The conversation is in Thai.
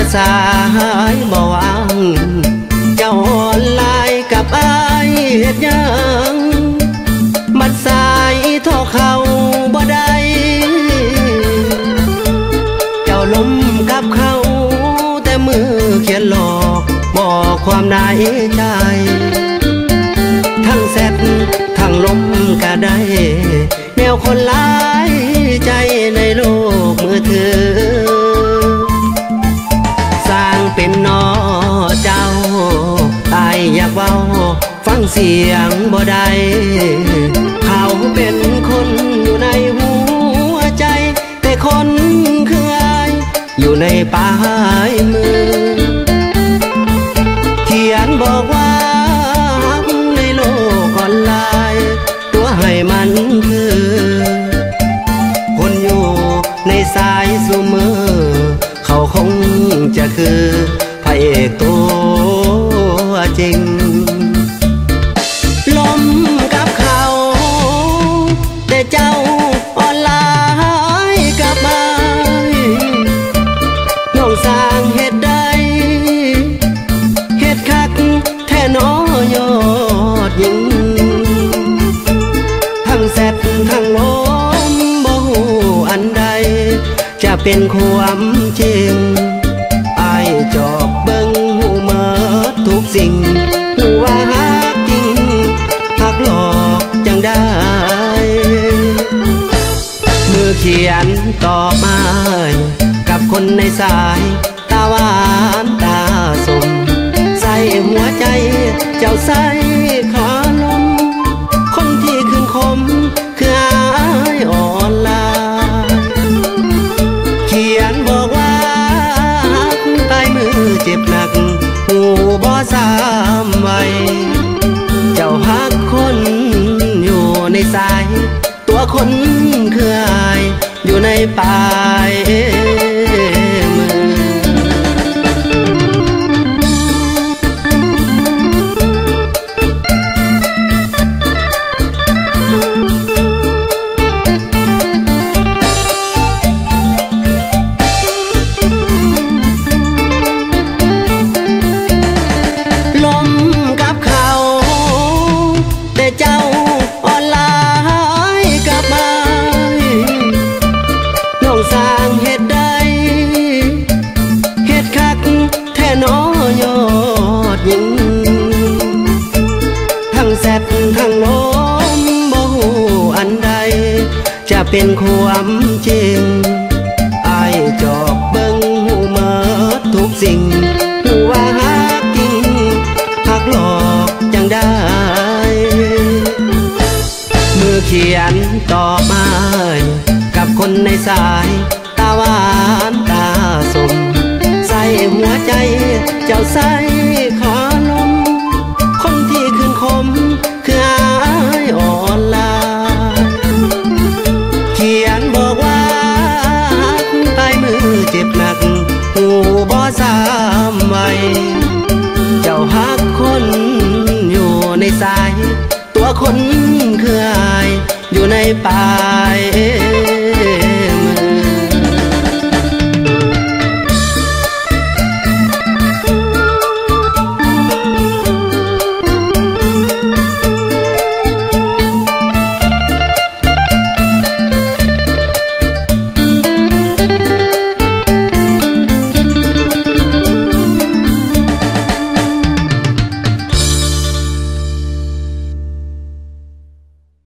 สายบ่วางเจ้าออนไลน์กับอายเฮ็ดหยังบัดสายโทรเข้าบ่ได้เจ้าล้มกับเขาแต่มือเขียนหลอกบอกความในใจทั้งแซดทั้งลมก็ได้แนวคนหลายใจในโลกมือถือสร้างเป็นนอเจ้าอายอยากเว้าฟังเสียงบ่ได้เขาเป็นคนอยู่ในหัวใจแต่คนคืออายอยู่ในปลายมือเขียนบอกว่าในโลกออนไลน์ตัวให้มันคือคนอยู่ในสายสูมือเขาคงจะคือพระเอกตัวจริงล้มกับเขาแต่เจ้าออนไลน์กลับมาน้องสร้างเหตุใดเหตุคักแท้น้อยอดยิงทั้งแซดทั้งลมบ่ฮู้อันใดจะเป็นความจริงอายจอบเบิ่งหูเมิดทุกสิ่งหูว่าฮักจริงฮักหลอกจังได้มือเขียนตอบมากับคนในสายตาหวานตาสมใส่หัวใจเจ้าใส่ขาลมคนที่คืนคมคืออายอ่อนลาเขียนบอกว่าตายมือเจ็บหนักหูบ่สามไว้เจ้าฮักคนอยู่ในสายตัวคนคืออายอยู่ในปลายมือล้มกับเขาแต่เจ้าออนไลน์กลับมาน้องสร้างเหตุใดเหตุคักแท้น้อยอดยิงทั้งแซดทั้งลมบ่ฮู้อันใดจะเป็นความจริงอายจอบเบิ่งหูเมิดทุกสิ่งหูว่าฮักจริงฮักหลอกจังได้มือเขียนตอบมากับคนในสายตาหวานตาสมใส่หัวใจเจ้าใส่ขาลมคนที่คืนคมคืออายอ่อนลาเขียนบอกว่าตายมือเจ็บหนักหูบ่สามไว้เจ้าฮักคนอยู่ในสายตัวคนคืออายอยู่ในปลาย